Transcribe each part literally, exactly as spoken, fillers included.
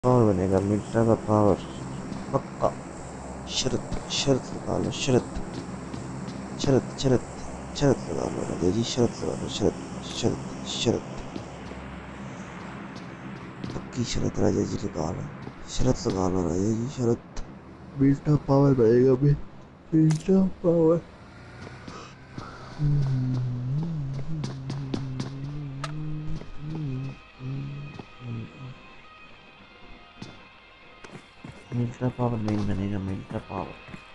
Power बनेगा, मिल्टा का power पक्का। शर्त शर्त लगा लो, शर्त शर्त शर्त शर्त लगा लो राजा जी, शर्त लगा लो, शर्त शर्त शर्त पक्की शर्त राजा जी लगा लो, शर्त लगा लो राजा जी, शर्त। मिल्टा पावर बनेगा, मिल्टा पावर। मिल्टा पावर नहीं बनेगा, मिल्टा पावर।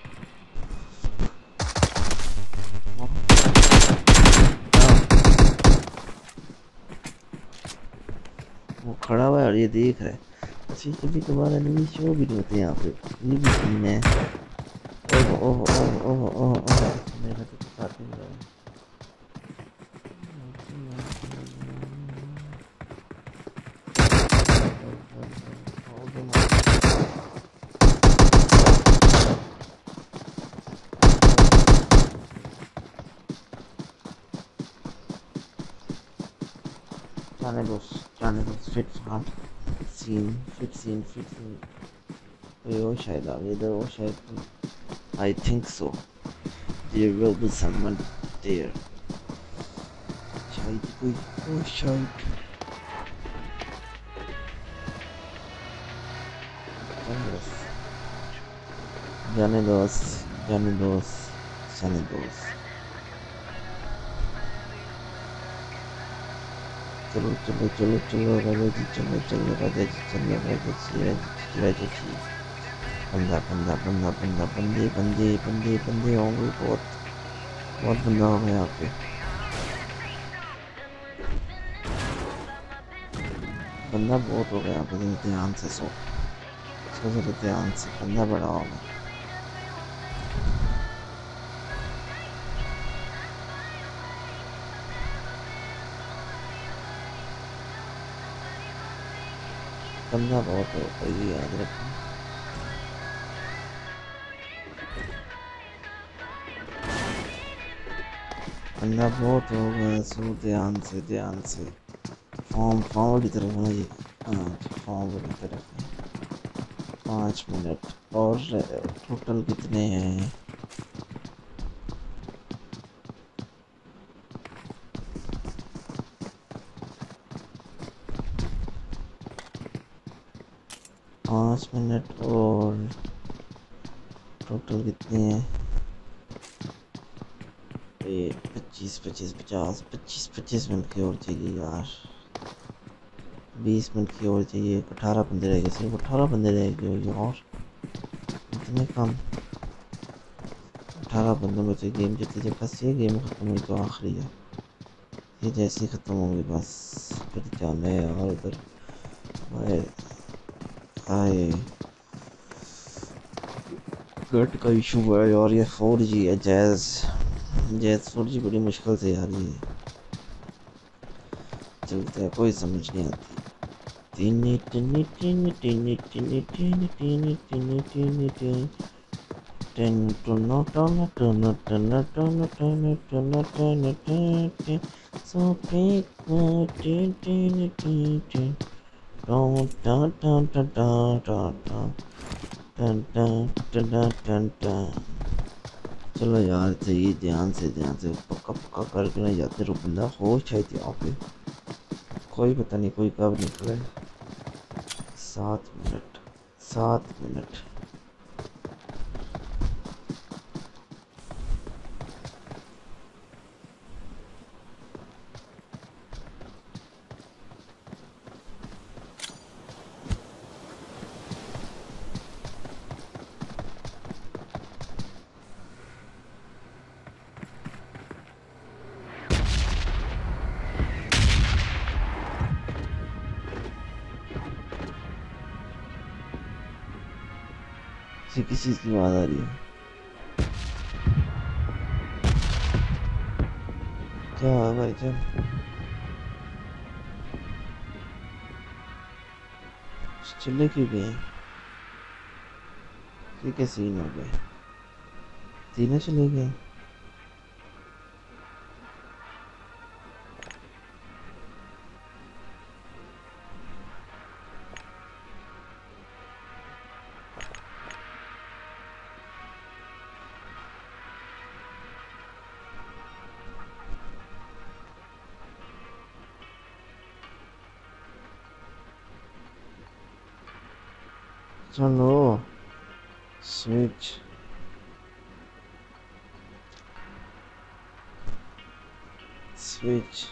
वो खड़ा हुआ है और ये देख रहा है। अच्छा, कभी कभार एनिमी शो भी नहीं होते यहाँ पे, ये भी सीन है। ओह ओह ओह ओह ओह ओह, मेरा तो कुछ हाथ नहीं लगा। जाने दो, जाने दो, फिट फाट scene, fit scene, fit scene. कोई और शायद आ गया इधर, और शायद, I think so there will be someone there. शायद कोई, ओ शायद। जाने दो, जाने दो, जाने दो। चलो चलो चलो चलो राजा जी, चलो चलो राजा जी, चलो राजा जी, राजा जी। बंदा बंदा बंदा बंदा बंदे बंदे बंदे बंदे होंगे बहुत, बहुत बंदा होगा यहाँ पे। बंदा बहुत हो गया यहाँ पे, ध्यान से सो सो जरा ध्यान से, बंदा बड़ा होगा। बंदा बहुत होगा, ये याद रखना। बंदा बहुत होगा, सो ध्यान से, ध्यान से। फॉर्म फॉर्म वाली तरफ होना ये। हाँ, फॉर्म वाली तरफ है। पाँच मिनट और टोटल कितने हैं? पाँच मिनट और टोटल कितने हैं? ये पच्चीस पच्चीस पचास पच्चीस पच्चीस मिनट की और चाहिए यार। बीस मिनट की और चाहिए। अठारह बंदे रह गए, सिर्फ अठारह बंदे रह गए यार, इतने कम। अठारह बंदों में तो गेम जीती, जब बस ये गेम ख़त्म हुई तो आखिरी है ये, जैसे ही ख़त्म होगी बस फिर जाना है यार उधर। हाय हाय, गट का इशू है यार, ये फोर जी है जैज़, जैज़ फोर जी बड़ी मुश्किल से यार ये चलता है, कोई समझ नहीं आती। Tiny tiny tiny tiny tiny tiny tiny tiny tiny tiny टिन टुनो टुनो टुनो टुनो टुनो टुनो टुनो टुनो टुनो सो पिक मी टिन टिन टिन टिन टन टन टन टन टन टन टन टन टन टन। चलो यार सही, ध्यान से ध्यान से, पक्का पक्का करके ना जाते रहो। बंदा हो शायद यहाँ पे, कोई पता नहीं कोई कब निकले। सात मिनट, सात मिनट। किस चीज़ की आवाज़ आ रही है? क्या हुआ भाई जान? चिल्ले क्यों गए? ये क्या सीन हो गए? तीनों चले गए? चलो स्विच। स्विच।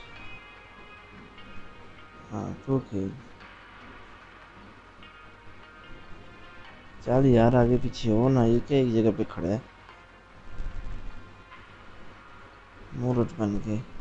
हाँ तो खेल। चल यार आगे पीछे हो ना, ये क्या एक जगह पे खड़ा है मूर्ख बन के।